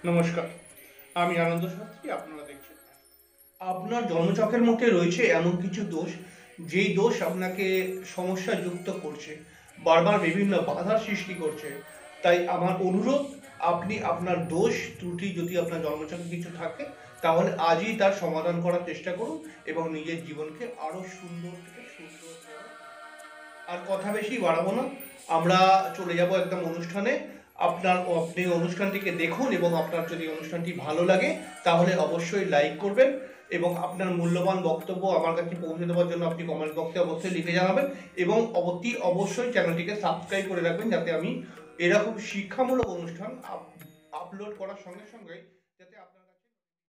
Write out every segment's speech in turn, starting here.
নমস্কার, আমি আনন্দ শাস্ত্রী। আপনারা দেখছেন আপনার জন্মছকের মধ্যে রয়েছে এমন কিছু দোষ, যেই দোষ আপনাকে সমস্যা যুক্ত করছে, বারবার বিভিন্ন বাধার সৃষ্টি করছে। তাই আমার অনুরোধ, আপনি আপনার দোষ ত্রুটি যদি আপনার জন্মছকে কিছু থাকে, তাহলে আজই তার সমাধান করার চেষ্টা করুন এবং নিজের জীবনকে আরো সুন্দর থেকে সুন্দর করার। আর কথা বেশি বাড়াবো না, আমরা চলে যাব একদম অনুষ্ঠানে। আপনি অনুষ্ঠানটিকে দেখুন এবং আপনার যদি অনুষ্ঠানটি ভালো লাগে তাহলে অবশ্যই লাইক করবেন এবং আপনার মূল্যবান বক্তব্য আমার কাছে পৌঁছে দেওয়ার জন্য আপনি কমেন্ট বক্সে অবশ্যই লিখে জানাবেন এবং অবশ্যই চ্যানেলটিকে সাবস্ক্রাইব করে রাখবেন, যাতে আমি এরকম শিক্ষামূলক অনুষ্ঠান আপলোড করার সঙ্গে সঙ্গে যাতে আপনার কাছে।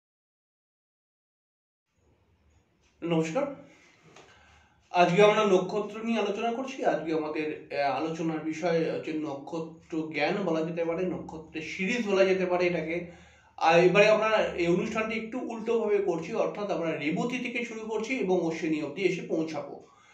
নমস্কার, আজকে আমরা নক্ষত্র নিয়ে আলোচনা করছি। আজকে আমাদের আলোচনার বিষয় হচ্ছে নক্ষত্র জ্ঞান বলা যেতে পারে, নক্ষত্রের সিরিজ বলা যেতে পারে এটাকে। আর এবারে আমরা এই অনুষ্ঠানটি একটু উল্টোভাবে করছি, অর্থাৎ আমরা রেবতী থেকে শুরু করছি এবং অশ্বিনী অবধি এসে পৌঁছাবো।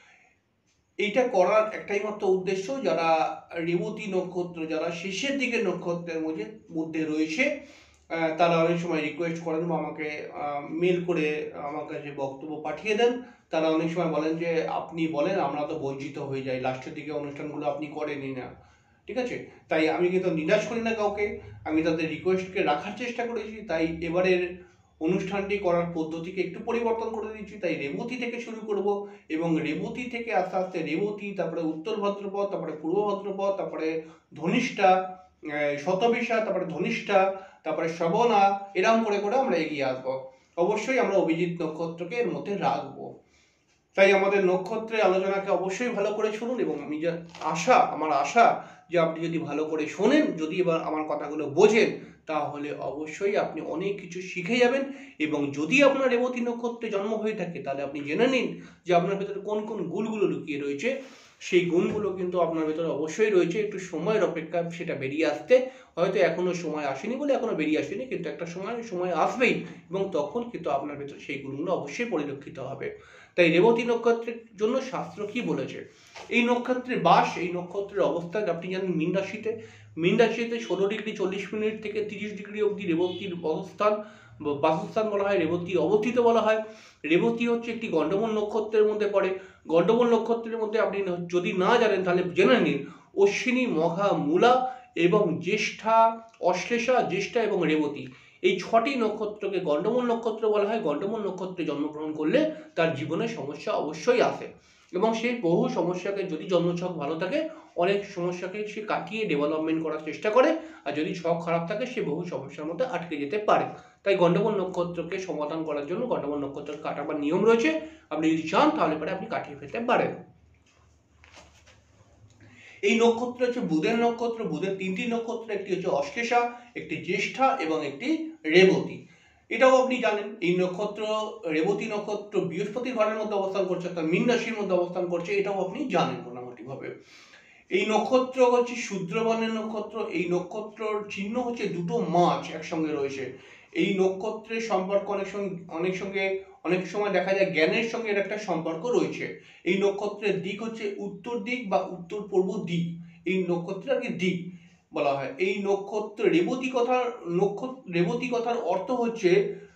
এইটা করার একটাই মাত্র উদ্দেশ্য, যারা রেবতী নক্ষত্র, যারা শেষের দিকে নক্ষত্রের মধ্যে রয়েছে, তারা অনেক সময় রিকোয়েস্ট করেন বা আমাকে মেল করে আমার কাছে বক্তব্য পাঠিয়ে দেন। তারা অনেক সময় বলেন যে আপনি বলেন, আমরা তো বঞ্চিত হয়ে যাই, লাস্টের দিকে অনুষ্ঠানগুলো আপনি করেনই না। ঠিক আছে, তাই আমি কিন্তু নিরাশ করি না কাউকে, আমি তাদের রিকোয়েস্টকে রাখার চেষ্টা করেছি। তাই এবারের অনুষ্ঠানটি করার পদ্ধতিকে একটু পরিবর্তন করে দিচ্ছি। তাই রেবতী থেকে শুরু করব এবং রেবতী থেকে আস্তে আস্তে রেবতী, তারপরে উত্তর ভাদ্রপদ, তারপরে পূর্ব ভাদ্রপদ, তারপরে ধনিষ্ঠা, শতবিশা, তারপরে ধনিষ্ঠা, তারপরে শ্রবণা, এরম করে করে আমরা এগিয়ে আসবো। অবশ্যই আমরা অভিজিৎ নক্ষত্রকে এর মধ্যে রাখবো। তাই আমাদের নক্ষত্রের আলোচনাকে অবশ্যই ভালো করে শুনুন এবং আমার আশা যে আপনি যদি ভালো করে শোনেন, যদি এবার আমার কথাগুলো বোঝেন, তাহলে অবশ্যই আপনি অনেক কিছু শিখে যাবেন। এবং যদি আপনার রেবতী নক্ষত্রে জন্ম হয়ে থাকে, তাহলে আপনি জেনে নিন যে আপনার ভেতরে কোন কোন গুণগুলো লুকিয়ে রয়েছে। সেই গুণগুলো কিন্তু আপনার ভেতরে অবশ্যই রয়েছে, একটু সময়ের অপেক্ষা সেটা বেরিয়ে আসতে। হয়তো এখনো সময় আসেনি বলে এখনো বেরিয়ে আসেনি, কিন্তু একটা সময় আসবেই এবং তখন কিন্তু আপনার ভেতরে সেই গুণগুলো অবশ্যই পরিলক্ষিত হবে। তাই রেবতী নক্ষত্রের জন্য শাস্ত্র কি বলেছে? এই নক্ষত্রের বাস, এই নক্ষত্রের অবস্থান আপনি জানেন মীন রাশিতে। মীন রাশিতে 16°40' থেকে 30° অবধি রেবতীর অবস্থান, বাসস্থান বলা হয়, রেবতী অবস্থিত বলা হয়। রেবতী হচ্ছে একটি গণ্ডমূল নক্ষত্রের মধ্যে পড়ে। গণ্ডমূল নক্ষত্রের মধ্যে আপনি যদি না জানেন তাহলে জেনে নিন, অশ্বিনী, মঘা, মূলা এবং জ্যেষ্ঠা, অশ্লেষা, জ্যেষ্ঠা এবং রেবতী, এই 6টি নক্ষত্রকে গণ্ডমূল নক্ষত্র বলা হয়। গণ্ডমূল নক্ষত্রে জন্মগ্রহণ করলে তার জীবনে সমস্যা অবশ্যই আসে এবং সেই বহু সমস্যাকে, যদি জন্মছক ভালো থাকে, অনেক সমস্যাকে সে কাটিয়ে ডেভেলপমেন্ট করার চেষ্টা করে। আর যদি ছক খারাপ থাকে, সে বহু সমস্যার মধ্যে আটকে যেতে পারে। তাই গণ্ডমূল নক্ষত্রকে সমাধান করার জন্য গণ্ডমূল নক্ষত্র কাটাবার নিয়ম রয়েছে। আপনি যদি চান তাহলে পরে আপনি কাটিয়ে ফেলতে পারেন। এই নক্ষত্র হচ্ছে বুধের নক্ষত্র। বুধের 3টি নক্ষত্র, একটি হচ্ছে অশ্লেষা, একটি জ্যেষ্ঠা এবং একটি রেবতী। এটাও আপনি জানেন, এই নক্ষত্র, রেবতী নক্ষত্র বৃহস্পতির ঘরের মধ্যে অবস্থান করছে, অর্থাৎ মীন রাশির মধ্যে অবস্থান করছে, এটাও আপনি জানেন মোটামুটি ভাবে। এই নক্ষত্র হচ্ছে শূদ্রবর্ণের নক্ষত্র। এই নক্ষত্রর চিহ্ন হচ্ছে দুটো মাছ একসঙ্গে রয়েছে। এই নক্ষত্রের সম্পর্ক অনেক সময় দেখা যায় জ্ঞানের সঙ্গে এর একটা সম্পর্ক রয়েছে। এই নক্ষত্রের দিক হচ্ছে উত্তর দিক বা উত্তর পূর্ব দিক, এই নক্ষত্রের আগে দিক বলা হয়। এই নক্ষত্র রেবতী কথার অর্থ হচ্ছে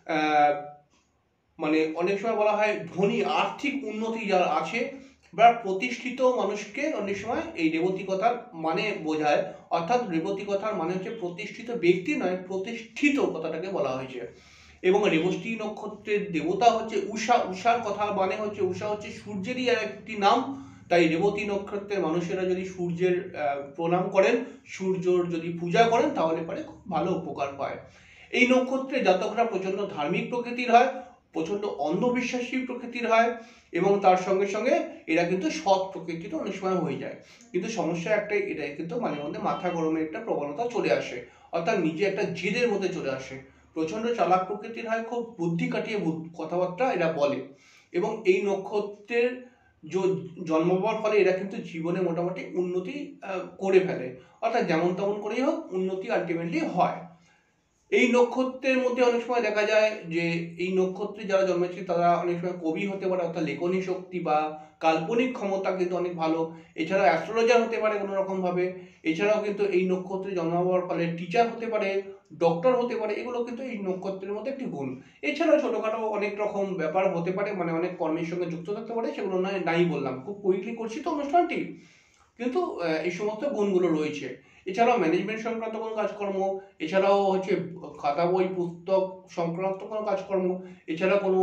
মানে অনেক সময় বলা হয় ধনী, আর্থিক উন্নতি যারা আছে বা প্রতিষ্ঠিত মানুষকে অনেক সময় এই রেবতী কথার মানে বোঝায়। অর্থাৎ রেবতী কথার মানে হচ্ছে প্রতিষ্ঠিত ব্যক্তি নয়, প্রতিষ্ঠিত কথাটাকে বলা হয়েছে। এবং রেবতী নক্ষত্রের দেবতা হচ্ছে উষা। উষার কথা মানে হচ্ছে, উষা হচ্ছে সূর্যেরই একটি নাম। তাই রেবতী নক্ষত্রের মানুষেরা যদি সূর্যের প্রণাম করেন, সূর্যর যদি পূজা করেন, তাহলে পরে খুব ভালো উপকার পায়। এই নক্ষত্রে জাতকরা প্রচন্ড ধার্মিক প্রকৃতির হয়, প্রচন্ড অন্ধবিশ্বাসী প্রকৃতির হয় এবং তার সঙ্গে সঙ্গে এরা কিন্তু সৎ প্রকৃতির অনেক সময় হয়ে যায়। কিন্তু সমস্যা একটাই, এটাই কিন্তু মাঝে মধ্যে মাথা গরমের একটা প্রবণতা চলে আসে, অর্থাৎ নিজে একটা জেদের মধ্যে চলে আসে। প্রচন্ড চালাক প্রকৃতির হয়, খুব বুদ্ধি কাটিয়ে কথাবার্তা এরা বলে এবং এই নক্ষত্রের জন্মবার ফলে এরা কিন্তু জীবনে মোটামুটি উন্নতি করে ফেলে। অর্থাৎ যেমন তেমন করেই হোক, উন্নতি আলটিমেটলি হয়। এই নক্ষত্রের মধ্যে অনেক সময় দেখা যায় যে এই নক্ষত্রে যারা জন্মেছে তারা অনেক সময় কবি হতে পারে, অর্থাৎ লেখনী শক্তি বা কাল্পনিক ক্ষমতা কিন্তু অনেক ভালো। এছাড়াও অ্যাস্ট্রোলজার হতে পারে কোনো রকম ভাবে। এছাড়াও কিন্তু এই নক্ষত্রে জন্মাবার ফলে টিচার হতে পারে, ডক্টর হতে পারে। এগুলো কিন্তু এই নক্ষত্রের মধ্যে একটি গুণ। এছাড়াও ছোটোখাটো অনেক রকম ব্যাপার হতে পারে, মানে অনেক কর্মের সঙ্গে যুক্ত থাকতে পারে, সেগুলো নাই বললাম, খুব কুইকলি করছি তো অনুষ্ঠানটি, কিন্তু এই সমস্ত গুণগুলো রয়েছে। এছাড়াও ম্যানেজমেন্ট সংক্রান্ত কোনো কাজকর্ম, এছাড়াও হচ্ছে খাতা বই পুস্তক সংক্রান্ত কোনো কাজকর্ম, এছাড়া কোনো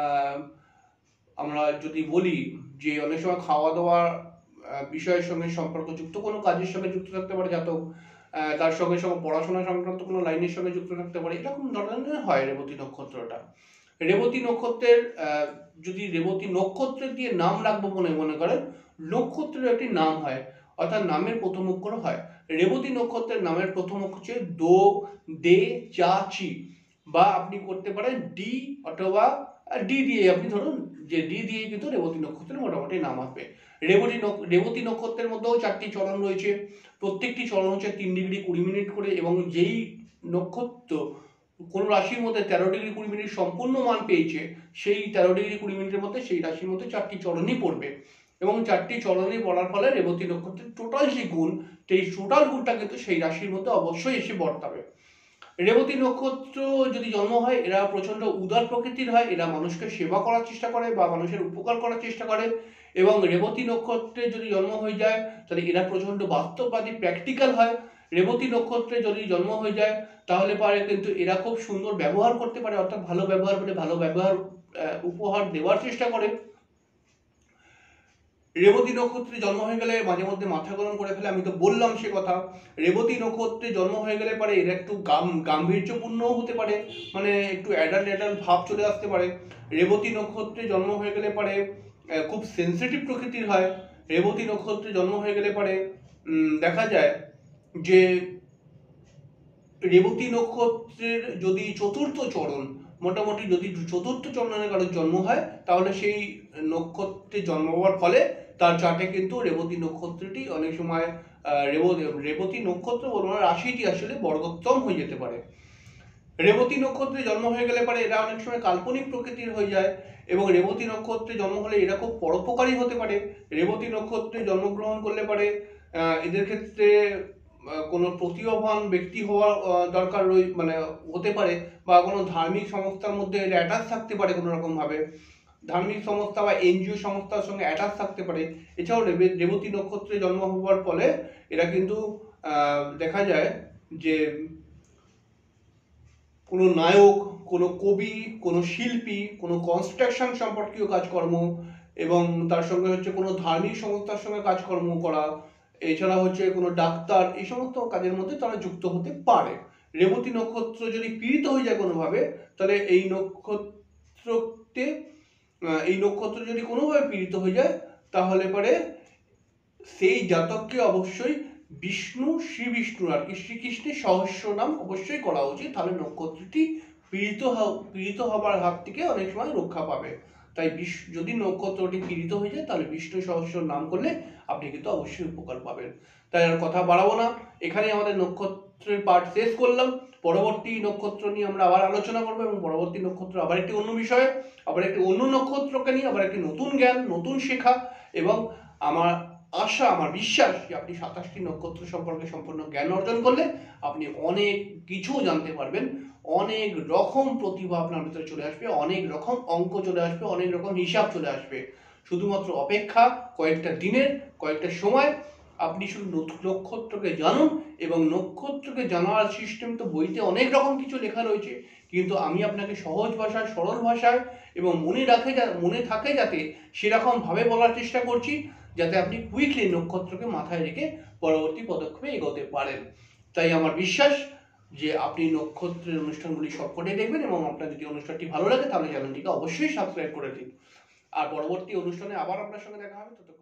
আমরা যদি বলি যে অনেক সময় খাওয়া দাওয়ার বিষয়ের সঙ্গে সম্পর্কযুক্ত কোনো কাজের সঙ্গে যুক্ত থাকতে পারে জাতক, তার সঙ্গে সঙ্গে পড়াশোনা সংক্রান্ত কোনো লাইনের সঙ্গে যুক্ত থাকতে পারে, এরকম ধরনের হয় রেবতী নক্ষত্রটা। রেবতী নক্ষত্রের যদি রেবতী নক্ষত্র দিয়ে নাম রাখবো মনে করেন, নক্ষত্রের একটি নাম হয়, অর্থাৎ নামের প্রথম অক্ষর হয়। রেবতী নক্ষত্রের নামের প্রথম অক্ষর হচ্ছে দো, দে, চা, চি, বা আপনি করতে পারেন ডি অথবা ডি দিয়ে, আপনি ধরুন যে ডি দিয়ে কিন্তু রেবতী নক্ষত্রের মোটামুটি নাম আসবে। রেবতী নক্ষত্রের মধ্যেও 4টি চরণ রয়েছে, প্রত্যেকটি চরণ হচ্ছে 3 ডিগ্রি 20 মিনিট করে, এবং যেই নক্ষত্র কোন রাশির মধ্যে 13 ডিগ্রি 20 মিনিট সম্পূর্ণ মান পেয়েছে, সেই 13 ডিগ্রি 20 মিনিটের মধ্যে সেই রাশির মধ্যে 4টি চরণই পড়বে, এবং 4টি চরণই পড়ার ফলে রেবতী নক্ষত্রের টোটাল যে গুণ, সেই টোটাল গুণটা কিন্তু সেই রাশির মধ্যে অবশ্যই এসে বর্তাবে। রেবতী নক্ষত্র যদি জন্ম হয়, এরা প্রচন্ড উদার প্রকৃতির হয়, এরা মানুষকে সেবা করার চেষ্টা করে বা মানুষের উপকার করার চেষ্টা করে। এবং রেবতী নক্ষত্রে যদি জন্ম হয়ে যায় তাহলে এরা প্রচন্ড বাস্তববাদী প্র্যাকটিক্যাল হয়। রেবতী নক্ষত্রে যদি জন্ম হয়ে যায় তাহলে পরে কিন্তু এরা খুব সুন্দর ব্যবহার করতে পারে, অর্থাৎ ভালো ব্যবহার করে ভালো ব্যবহার উপহার দেওয়ার চেষ্টা করে। রেবতী নক্ষত্রে জন্ম হয়ে গেলে মাঝে মধ্যে মাথা গরম করে ফেলে, আমি তো বললাম সে কথা। রেবতী নক্ষত্রে জন্ম হয়ে গেলে পরে এরা একটু গাম্ভীর্যপূর্ণও হতে পারে, মানে একটু অ্যাডাল্ট ভাব চলে আসতে পারে। রেবতী নক্ষত্রে জন্ম হয়ে গেলে পরে খুব সেন্সিটিভ প্রকৃতির হয়। রেবতী নক্ষত্রে জন্ম হয়ে গেলে পরে দেখা যায় যে রেবতী নক্ষত্রের যদি চতুর্থ চরণ, মোটামুটি যদি চতুর্থ চরণে কারোর জন্ম হয় তাহলে সেই নক্ষত্রে জন্ম হওয়ার ফলে তার চার্টে কিন্তু রেবতী নক্ষত্রটি অনেক সময় রেবতী নক্ষত্র বলবো রাশিটি আসলে বর্গোত্তম হয়ে যেতে পারে। রেবতী নক্ষত্রে জন্ম হয়ে গেলে পরে এরা অনেক সময় কাল্পনিক প্রকৃতির হয়ে যায়, এবং রেবতী নক্ষত্রে জন্ম হলে এরা খুব পরোপকারী হতে পারে। রেবতী নক্ষত্রে জন্মগ্রহণ করলে পারে এদের ক্ষেত্রে কোনো প্রতিভাবান ব্যক্তি হওয়া দরকার মানে হতে পারে, বা কোনো ধার্মিক সংস্থার মধ্যে এরা অ্যাটাচ থাকতে পারে, কোনো রকমভাবে ধার্মিক সংস্থা বা এনজিও সংস্থার সঙ্গে অ্যাটাচ থাকতে পারে। এছাড়াও রেবতী নক্ষত্রে জন্ম হওয়ার ফলে এরা কিন্তু দেখা যায় যে কোনো নায়ক, কোনো কবি, কোনো শিল্পী, কোনো কনস্ট্রাকশন সম্পর্কীয় কাজকর্ম, এবং তার সঙ্গে হচ্ছে কোনো ধার্মিক সংস্থার সঙ্গে কাজকর্ম করা, এছাড়া হচ্ছে কোনো ডাক্তার, এই সমস্ত কাজের মধ্যে তারা যুক্ত হতে পারে। রেবতী নক্ষত্র যদি পীড়িত হয়ে যায় কোনোভাবে, তাহলে এই নক্ষত্র যদি কোনোভাবে পীড়িত হয়ে যায় তাহলে পরে সেই জাতককে অবশ্যই শ্রী বিষ্ণুর আর কি শ্রীকৃষ্ণের সহস্র নাম অবশ্যই করা উচিত, তাহলে নক্ষত্রটি পীড়িত হবার হাত থেকে অনেক সময় রক্ষা পাবে। তাই যদি নক্ষত্রটি পীড়িত হয়ে যায় তাহলে বিষ্ণু সহস্র নাম করলে আপনি কিন্তু অবশ্যই উপকার পাবেন। তাই আর কথা বাড়াবো না, এখানে আমাদের নক্ষত্রের পার্ট শেষ করলাম। পরবর্তী নক্ষত্র নিয়ে আমরা আবার আলোচনা করবো, এবং পরবর্তী নক্ষত্র আবার একটি অন্য বিষয়ে, আবার একটি অন্য নক্ষত্রকে নিয়ে আবার একটি নতুন জ্ঞান, নতুন শেখা, এবং আমার আশা, আমার বিশ্বাস যে আপনি 27টি নক্ষত্র সম্পর্কে সম্পূর্ণ জ্ঞান অর্জন করলে আপনি অনেক কিছু জানতে পারবেন, অনেক রকম প্রতিভা আপনার ভিতরে চলে আসবে, অনেক রকম অঙ্ক চলে আসবে, অনেক রকম হিসাব চলে আসবে। শুধুমাত্র অপেক্ষা কয়েকটা দিনের, কয়েকটা সময়। আপনি শুধু নক্ষত্রকে জানুন, এবং নক্ষত্রকে জানার সিস্টেম তো বইতে অনেক রকম কিছু লেখা রয়েছে, কিন্তু আমি আপনাকে সহজ ভাষায়, সরল ভাষায় এবং মনে থাকে যাতে সেরকমভাবে বলার চেষ্টা করছি, যাতে আপনি কুইকলি নক্ষত্রকে মাথায় রেখে পরবর্তী পদক্ষেপে এগোতে পারেন। তাই আমার বিশ্বাস যে আপনি নক্ষত্রের অনুষ্ঠানগুলি সবকটাই দেখবেন, এবং আপনার যদি অনুষ্ঠানটি ভালো লাগে তাহলে চ্যানেলটিকে অবশ্যই সাবস্ক্রাইব করে দিন। আর পরবর্তী অনুষ্ঠানে আবার আপনার সঙ্গে দেখা হবে। ততক্ষণ